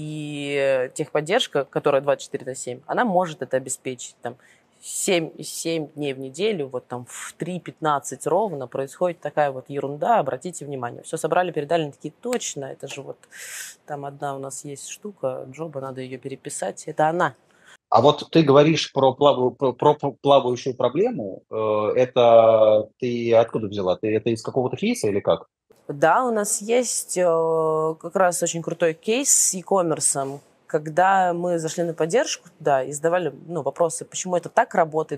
[SPEAKER 1] И техподдержка, которая 24/7, она может это обеспечить. Там, 7 дней в неделю, вот там в 3:15 ровно происходит такая вот ерунда, обратите внимание. Все собрали, передали, они такие, точно, это же вот там одна у нас есть штука, джоба, надо ее переписать, это она.
[SPEAKER 2] А вот ты говоришь про плавающую проблему. Это ты откуда взяла? Ты это из какого-то кейса или как?
[SPEAKER 1] Да, у нас есть как раз очень крутой кейс с e-commerce, когда мы зашли на поддержку, да, и задавали вопросы, почему это так работает,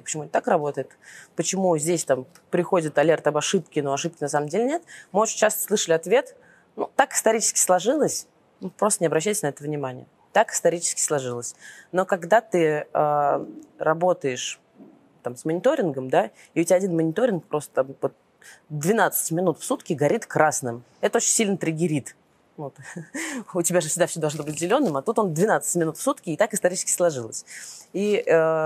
[SPEAKER 1] почему здесь там приходит алерт об ошибке, но ошибки на самом деле нет. Мы очень часто слышали ответ, так исторически сложилось, просто не обращайте на это внимания. Так исторически сложилось. Но когда ты работаешь там, с мониторингом, да, и у тебя один мониторинг просто там, вот, 12 минут в сутки горит красным. Это очень сильно триггерит. Вот. У тебя же всегда все должно быть зеленым, а тут он 12 минут в сутки, и так исторически сложилось. И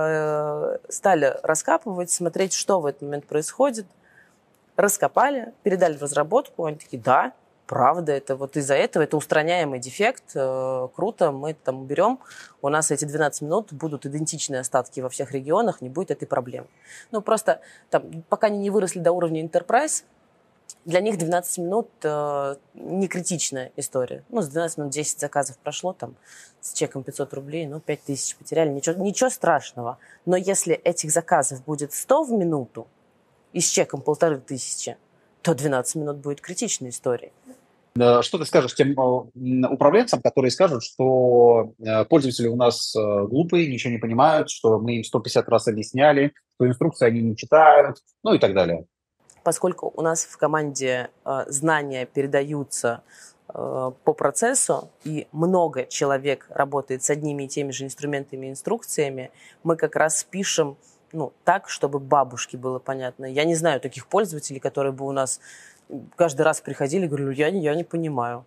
[SPEAKER 1] стали раскапывать, смотреть, что в этот момент происходит. Раскопали, передали в разработку. Они такие, да, правда, это вот из-за этого, это устраняемый дефект, круто, мы это там уберем. У нас эти 12 минут будут идентичные остатки во всех регионах, не будет этой проблемы. Ну, просто там, пока они не выросли до уровня Enterprise, для них 12 минут не критичная история. Ну, с 12 минут 10 заказов прошло, там, с чеком 500 рублей, ну, 5000 потеряли, ничего страшного. Но если этих заказов будет 100 в минуту и с чеком 1500, то 12 минут будет критичной историей.
[SPEAKER 2] Что ты скажешь тем управленцам, которые скажут, что пользователи у нас глупые, ничего не понимают, что мы им 150 раз объясняли, что инструкции они не читают, ну и так далее?
[SPEAKER 1] Поскольку у нас в команде знания передаются по процессу, и много человек работает с одними и теми же инструментами и инструкциями, мы как раз пишем так, чтобы бабушке было понятно. Я не знаю таких пользователей, которые бы у нас каждый раз приходили и говорили, я не понимаю.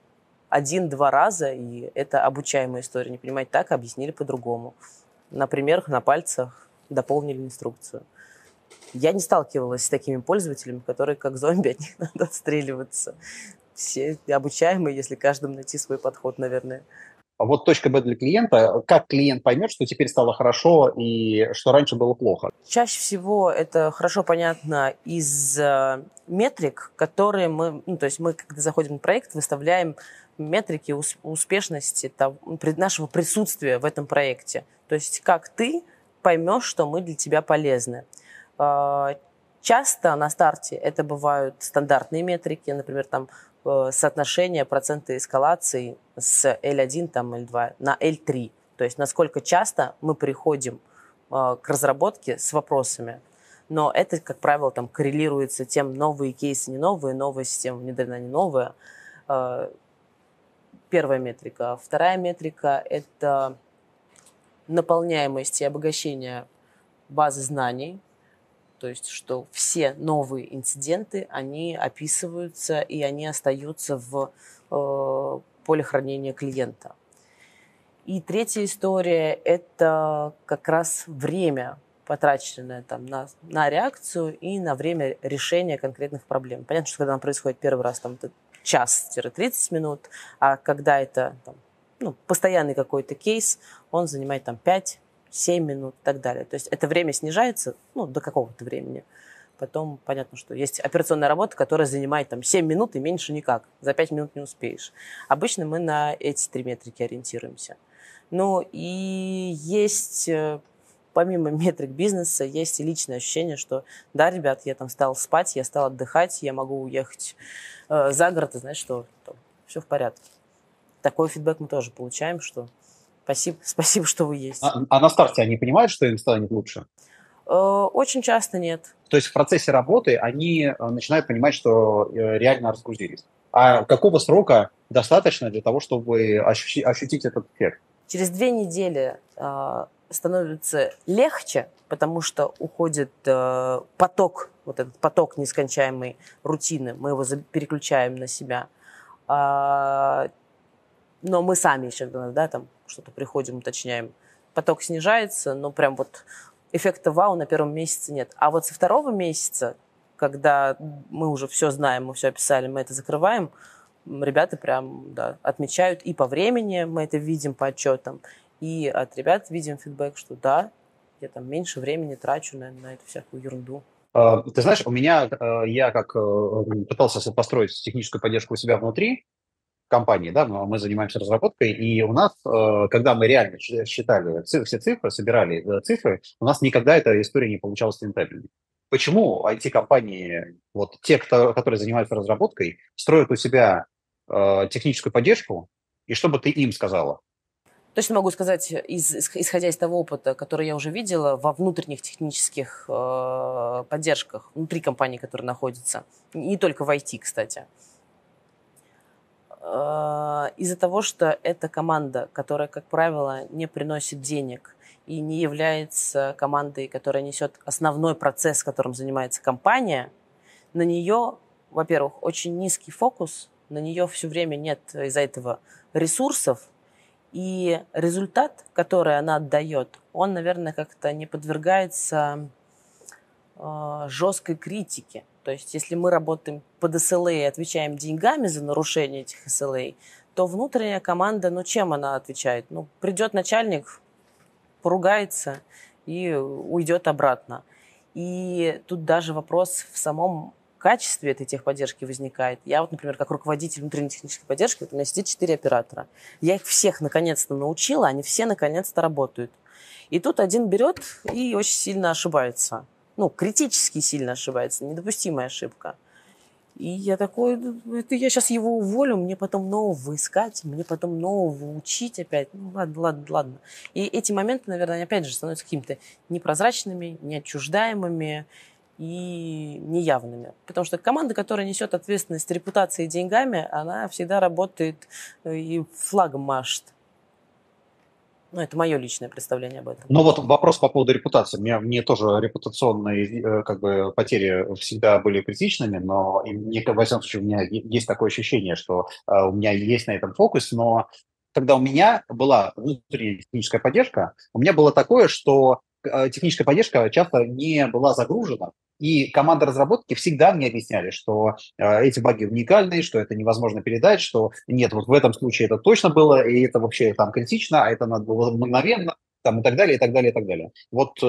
[SPEAKER 1] 1-2 раза, и это обучаемая история. Не понимать так, объяснили по-другому. На примерах, на пальцах дополнили инструкцию. Я не сталкивалась с такими пользователями, которые как зомби, от них надо отстреливаться. Все обучаемые, если каждому найти свой подход, наверное.
[SPEAKER 2] А вот точка Б для клиента. Как клиент поймет, что теперь стало хорошо и что раньше было плохо?
[SPEAKER 1] Чаще всего это хорошо понятно из метрик, которые мы, то есть мы, когда заходим на проект, выставляем метрики успешности нашего присутствия в этом проекте. То есть как ты поймешь, что мы для тебя полезны. Часто на старте это бывают стандартные метрики, например, там соотношение процента эскалации с L1, там, L2 на L3. То есть насколько часто мы приходим к разработке с вопросами. Но это, как правило, там коррелируется тем, новые кейсы, не новые, новая система внедрена, не новая. Первая метрика. Вторая метрика – это наполняемость и обогащение базы знаний. То есть, что все новые инциденты, они описываются и они остаются в поле хранения клиента. И третья история – это как раз время, потраченное там на реакцию и на время решения конкретных проблем. Понятно, что когда она происходит первый раз, там, это час-30 минут, а когда это постоянный какой-то кейс, он занимает там 5-7 минут и так далее. То есть это время снижается до какого-то времени. Потом понятно, что есть операционная работа, которая занимает там 7 минут и меньше никак. За 5 минут не успеешь. Обычно мы на эти 3 метрики ориентируемся. Ну и есть, помимо метрик бизнеса, есть и личное ощущение, что да, ребят, я там стал спать, я стал отдыхать, я могу уехать за город, и знаешь, что там, все в порядке. Такой фидбэк мы тоже получаем, что спасибо, что вы есть.
[SPEAKER 2] А на старте они понимают, что им станет лучше?
[SPEAKER 1] Очень часто нет.
[SPEAKER 2] То есть в процессе работы они начинают понимать, что реально разгрузились. А какого срока достаточно для того, чтобы ощутить этот эффект?
[SPEAKER 1] Через 2 недели становится легче, потому что уходит поток, вот этот поток нескончаемой рутины, мы его переключаем на себя. Но мы сами еще, там что-то приходим, уточняем. Поток снижается, но прям вот эффекта вау на первом месяце нет. А вот со второго месяца, когда мы уже все знаем, мы все описали, мы это закрываем, ребята прям отмечают и по времени, мы это видим по отчетам, и от ребят видим фидбэк, что да, я там меньше времени трачу на эту всякую ерунду.
[SPEAKER 2] Ты знаешь, я как пытался построить техническую поддержку у себя внутри компании, да, мы занимаемся разработкой, и у нас, когда мы реально считали все цифры, собирали цифры, у нас никогда эта история не получалась рентабельной. Почему IT-компании, вот те, которые занимаются разработкой, строят у себя техническую поддержку, и что бы ты им сказала?
[SPEAKER 1] Точно могу сказать, исходя из того опыта, который я уже видела во внутренних технических поддержках, внутри компании, которые находятся, не только в IT, кстати. Из-за того, что это команда, которая, как правило, не приносит денег и не является командой, которая несет основной процесс, которым занимается компания, на нее, во-первых, очень низкий фокус, на нее все время нет из-за этого ресурсов, и результат, который она отдает, он, наверное, как-то не подвергается жесткой критике. То есть, если мы работаем под SLA и отвечаем деньгами за нарушение этих SLA, то внутренняя команда, чем она отвечает? Придет начальник, поругается и уйдет обратно. И тут даже вопрос в самом качестве этой техподдержки возникает. Я например, как руководитель внутренней технической поддержки, у меня сидит 4 оператора. Я их всех наконец-то научила, они все наконец-то работают. И тут один берет и очень сильно ошибается. Критически сильно ошибается, недопустимая ошибка. И я такой, это я сейчас его уволю, мне потом нового искать, мне потом нового учить опять. Ладно. И эти моменты, наверное, опять же становятся какими-то непрозрачными, неотчуждаемыми и неявными. Потому что команда, которая несет ответственность репутацией и деньгами, она всегда работает и флагом машет. Это мое личное представление об этом.
[SPEAKER 2] Вопрос по поводу репутации. Мне тоже репутационные потери всегда были критичными, но мне, во всяком случае, у меня есть такое ощущение, что у меня есть на этом фокус, но когда у меня была внутренняя техническая поддержка, у меня было такое, что техническая поддержка часто не была загружена, и команда разработки всегда мне объясняли, что эти баги уникальные, что это невозможно передать, что нет, в этом случае это точно было, и это вообще критично, а это надо было мгновенно, и так далее, и так далее, и так далее.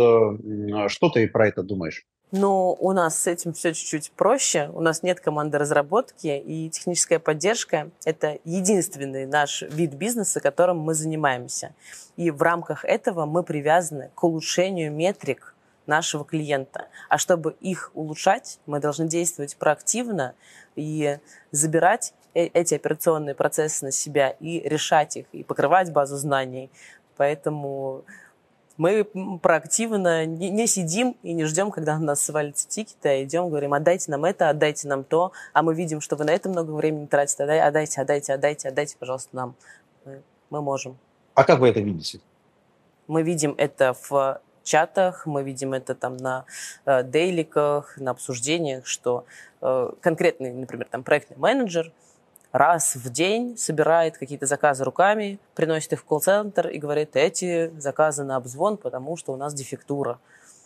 [SPEAKER 2] Что ты про это думаешь?
[SPEAKER 1] У нас с этим все чуть-чуть проще. У нас нет команды разработки, и техническая поддержка – это единственный наш вид бизнеса, которым мы занимаемся. И в рамках этого мы привязаны к улучшению метрик нашего клиента. А чтобы их улучшать, мы должны действовать проактивно и забирать эти операционные процессы на себя и решать их, и покрывать базу знаний. Поэтому мы проактивно не сидим и не ждем, когда на нас свалится тикет, а идем, говорим, отдайте нам это, отдайте нам то, а мы видим, что вы на это много времени тратите, отдайте, пожалуйста, нам. Мы можем.
[SPEAKER 2] А как вы это видите?
[SPEAKER 1] Мы видим это в чатах, мы видим это на дейликах, на обсуждениях, что конкретный, например, проектный менеджер раз в день собирает какие-то заказы руками, приносит их в колл-центр и говорит, эти заказы на обзвон, потому что у нас дефектура.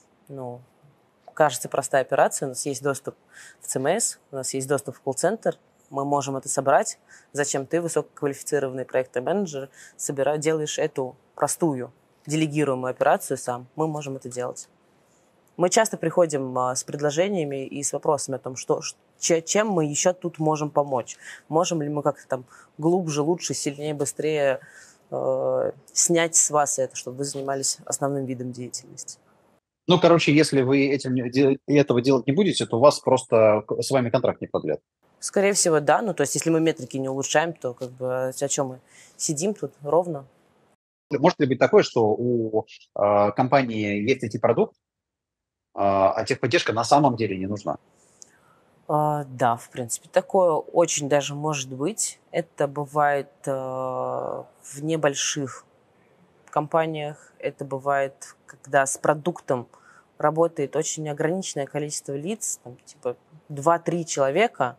[SPEAKER 1] Кажется, простая операция. У нас есть доступ в ЦМС, у нас есть доступ в колл-центр, мы можем это собрать. Зачем ты, высококвалифицированный проектный менеджер, делаешь эту простую, делегируемую операцию сам? Мы можем это делать. Мы часто приходим с предложениями и с вопросами о том, чем мы еще тут можем помочь. Можем ли мы как-то глубже, лучше, сильнее, быстрее снять с вас это, чтобы вы занимались основным видом деятельности.
[SPEAKER 2] Если вы этого делать не будете, то у вас просто с вами контракт не продлят.
[SPEAKER 1] Скорее всего, да. То есть, если мы метрики не улучшаем, то о чем мы сидим тут ровно?
[SPEAKER 2] Может ли быть такое, что у компании есть IT-продукт, а техподдержка на самом деле не нужна?
[SPEAKER 1] Да, в принципе, такое очень даже может быть. Это бывает в небольших компаниях, это бывает, когда с продуктом работает очень ограниченное количество лиц, 2-3 человека,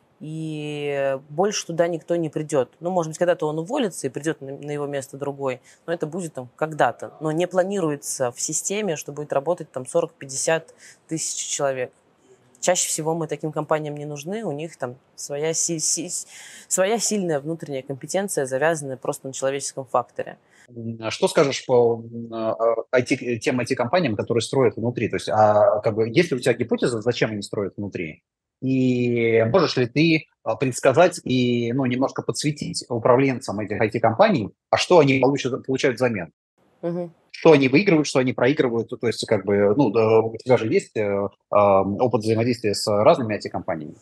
[SPEAKER 1] и больше туда никто не придет. Может быть, когда-то он уволится и придет на его место другой, но это будет когда-то. Но не планируется в системе, что будет работать 40-50 тысяч человек. Чаще всего мы таким компаниям не нужны, у них своя сильная внутренняя компетенция, завязанная просто на человеческом факторе.
[SPEAKER 2] Что скажешь по тем IT-компаниям, которые строят внутри? То есть, есть ли у тебя гипотеза, зачем они строят внутри? И можешь ли ты предсказать и немножко подсветить управленцам этих IT-компаний, а что они получают взамен?
[SPEAKER 1] Угу.
[SPEAKER 2] Что они выигрывают, что они проигрывают? То есть, у тебя же есть опыт взаимодействия с разными IT-компаниями?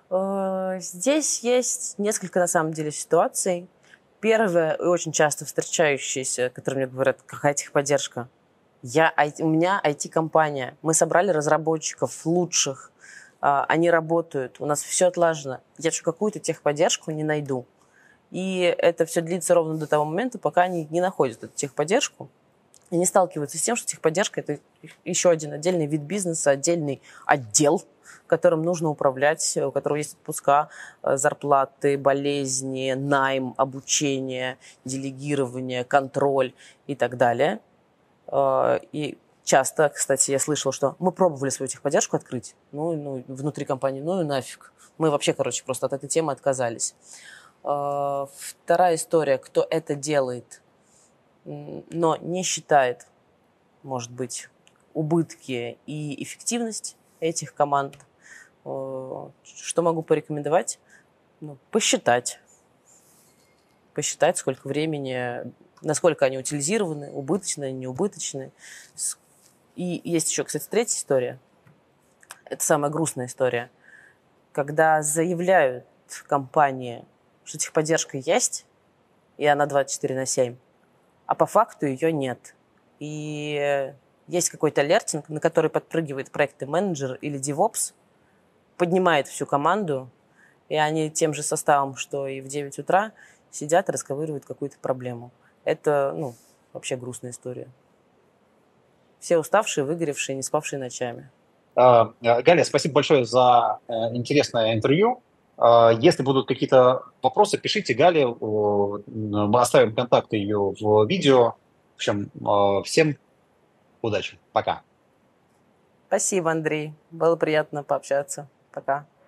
[SPEAKER 1] Здесь есть несколько, на самом деле, ситуаций. Первое, и очень часто встречающееся, которые мне говорят, какая техподдержка. У меня IT-компания, мы собрали разработчиков лучших, они работают, у нас все отлажено. Я какую-то техподдержку не найду. И это все длится ровно до того момента, пока они не находят эту техподдержку и не сталкиваются с тем, что техподдержка – это еще один отдельный вид бизнеса, отдельный отдел, которым нужно управлять, у которого есть отпуска, зарплаты, болезни, найм, обучение, делегирование, контроль и так далее. И часто, кстати, я слышала, что мы пробовали свою техподдержку открыть, внутри компании, и нафиг. Мы вообще, просто от этой темы отказались. Вторая история, кто это делает, но не считает, может быть, убытки и эффективность этих команд. Что могу порекомендовать? Посчитать, сколько времени, насколько они утилизированы, убыточны, неубыточны. И есть еще, кстати, третья история. Это самая грустная история. Когда заявляют компании, что техподдержка есть, и она 24/7, а по факту ее нет. И есть какой-то алертинг, на который подпрыгивает проектный менеджер или DevOps, поднимает всю команду, и они тем же составом, что и в 9 утра, сидят и расковыривают какую-то проблему. Это, вообще грустная история. Все уставшие, выгоревшие, не спавшие ночами.
[SPEAKER 2] Галя, спасибо большое за интересное интервью. Если будут какие-то вопросы, пишите Гале. Мы оставим контакты ее в видео. В общем, всем удачи. Пока.
[SPEAKER 1] Спасибо, Андрей. Было приятно пообщаться. Пока.